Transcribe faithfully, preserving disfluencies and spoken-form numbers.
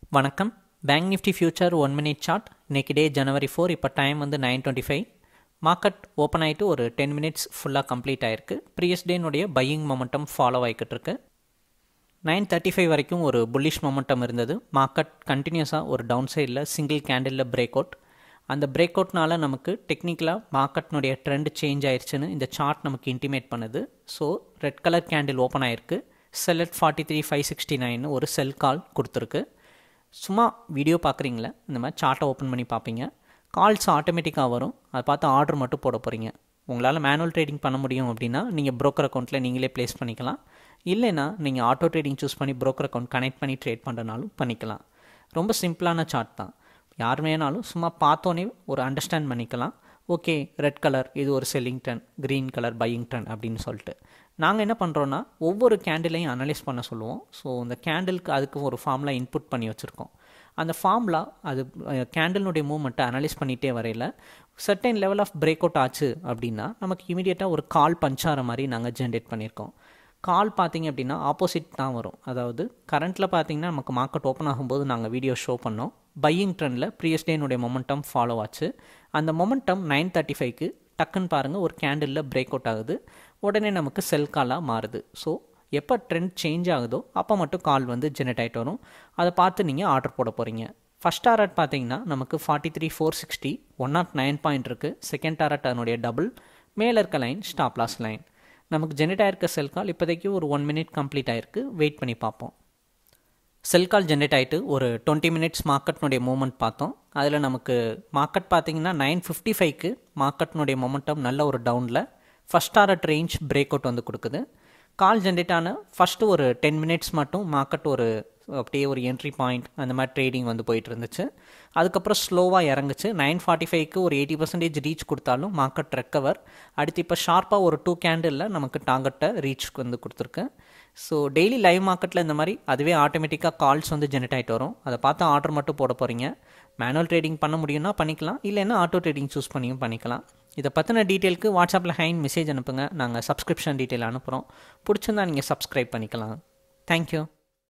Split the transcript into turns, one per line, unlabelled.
வணக்கம். Bank Nifty future one minute chart. இன்றைக்கி day January four. இப்போ டைம் வந்து nine twenty five. Market open ஆகிட்டு ஒரு டென் மினிட்ஸ் ஃபுல்லாக கம்ப்ளீட் ஆகிருக்கு. ப்ரீவியஸ் டேனுடைய பையிங் மொமெண்டம் ஃபாலோ ஆகிக்கிட்டு இருக்கு. நைன் தேர்ட்டி ஃபைவ் வரைக்கும் ஒரு புல்லிஷ் மொமெண்டம் இருந்தது. மார்க்கெட் கண்டினியூஸாக ஒரு டவுன் சைடில் சிங்கிள் கேண்டிலில் பிரேக் அவுட். அந்த பிரேக் அவுட்னால நமக்கு டெக்னிக்கலாக மார்க்கெட்னுடைய ட்ரெண்ட் சேஞ்ச் ஆயிடுச்சுன்னு இந்த சார்ட் நமக்கு இன்டிமேட் பண்ணுது. So red colour candle open ஆகிருக்கு. Sell at forty three five sixty nine ஒரு செல் கால் கொடுத்துருக்கு. சும்மா வீடியோ பார்க்குறீங்களே, இந்த மாதிரி சார்ட்டை ஓப்பன் பண்ணி பார்ப்பீங்க. கால்ஸ் ஆட்டோமேட்டிக்காக வரும். அதை பார்த்து ஆர்டர் மட்டும் போட போகிறீங்க. உங்களால் மேனுவல் ட்ரேடிங் பண்ண முடியும் அப்படின்னா நீங்கள் ப்ரோக்கர் அக்கௌண்ட்டில் நீங்களே ப்ளேஸ் பண்ணிக்கலாம். இல்லைனா நீங்கள் ஆட்டோ ட்ரேடிங் சூஸ் பண்ணி ப்ரோக்கர் அக்கௌண்ட் கனெக்ட் பண்ணி ட்ரேட் பண்ணுறனாலும் பண்ணிக்கலாம். ரொம்ப சிம்பிளான சார்ட் தான். யார் வேணாலும் சும்மா பார்த்தோன்னே ஒரு அண்டர்ஸ்டாண்ட் பண்ணிக்கலாம். ஓகே, ரெட் கலர் இது ஒரு selling trend, green colour buying trend அப்படின்னு சொல்லிட்டு நாங்கள் என்ன பண்ணுறோன்னா ஒவ்வொரு கேண்டிலையும் அனலைஸ் பண்ண சொல்லுவோம். ஸோ இந்த கேண்டிலுக்கு அதுக்கு ஒரு ஃபார்முலா இன்புட் பண்ணி வச்சுருக்கோம். அந்த ஃபார்முலா அது கேண்டிலுடைய மூவ்மெண்ட்டை அனலைஸ் பண்ணிகிட்டே வரையில் certain level of break out ஆச்சு அப்படின்னா நமக்கு இமீடியட்டாக ஒரு கால் பஞ்சார மாதிரி நாங்கள் ஜென்ரேட் பண்ணியிருக்கோம். கால் பார்த்திங்க அப்படின்னா ஆப்போசிட் தான் வரும். அதாவது கரண்ட்டில் பார்த்திங்கன்னா நமக்கு மார்க்கெட் ஓப்பன் ஆகும்போது நாங்கள் வீடியோ ஷோ பண்ணோம். பையிங் ட்ரெண்டில் ப்ரீவியஸ் டேனுடைய மொமெண்டம் ஃபாலோ ஆச்சு. அந்த மொமெண்டம் நைன் தேர்ட்டி ஃபைவ்க்கு டக்குன்னு பாருங்கள் ஒரு கேண்டிலில் பிரேக் அவுட் ஆகுது. உடனே நமக்கு செல் காலாக மாறுது. ஸோ எப்போ ட்ரெண்ட் சேஞ்ச் ஆகுதோ அப்போ மட்டும் கால் வந்து ஜெனரேட் ஆகிட்டு வரும். அதை பார்த்து நீங்கள் ஆர்டர் போட போகிறீங்க. ஃபஸ்ட் டாரட் பார்த்தீங்கன்னா நமக்கு forty three four sixty one nought nine point இருக்குது. செகண்ட் டாரட் அதனுடைய டபுள். மேலே இருக்க லைன் ஸ்டாப் லாஸ் லைன். நமக்கு ஜெனரேட் ஆகிருக்க செல் கால் இப்போதைக்கு ஒரு ஒன் மினிட் கம்ப்ளீட் ஆகிருக்கு. வெயிட் பண்ணி பார்ப்போம். செல் கால் ஜென்ரேட் ஆகிட்டு ஒரு டுவெண்ட்டி மினிட்ஸ் மார்க்கெட்னுடைய மூவ்மெண்ட் பார்த்தோம். அதில் நமக்கு மார்க்கெட் பார்த்திங்கன்னா நைன் ஃபிஃப்டி ஃபைவ்க்கு மார்க்கெட்னுடைய மொமெண்டம் நல்ல ஒரு டவுனில் first target range break out வந்து கொடுக்குது. கால் ஜென்ரேட் ஆன ஃபஸ்ட்டு ஒரு டென் மினிட்ஸ் மட்டும் மார்க்கெட் ஒரு அப்படியே ஒரு என்ட்ரி பாயிண்ட் அந்த மாதிரி ட்ரேடிங் வந்து போயிட்டு இருந்துச்சு. அதுக்கப்புறம் ஸ்லோவாக இறங்குச்சு. நைன் ஃபார்ட்டி ஃபைவ்க்கு ஒரு எயிட்டி பர்சன்டேஜ் ரீச் கொடுத்தாலும் மார்க்கெட் ரெக்கவர். அடுத்து இப்போ ஷார்ப்பாக ஒரு டூ கேண்டிலில் நமக்கு டார்கெட்டை ரீச் வந்து கொடுத்துருக்கு. ஸோ டெய்லி லைவ் மார்க்கெட்டில் இந்த மாதிரி அதுவே ஆட்டோமேட்டிக்காக கால்ஸ் வந்து ஜென்ரேட் ஆகிட்டு வரும். அதை பார்த்து ஆர்டர் மட்டும் போட போகிறீங்க. மேனுவல் ட்ரேடிங் பண்ண முடியும்னா பண்ணிக்கலாம், இல்லைன்னா ஆட்டோ ட்ரேடிங் சூஸ் பண்ணியும் பண்ணிக்கலாம். இதை பற்றின டீட்டெயிலுக்கு வாட்ஸ்அப்பில் ஹைன் மெசேஜ் அனுப்புங்க. நாங்கள் சப்ஸ்கிரிப்ஷன் டீட்டெயில் அனுப்புகிறோம். பிடிச்சிருந்தா நீங்கள் சப்ஸ்கிரைப் பண்ணிக்கலாம். தேங்க்யூ.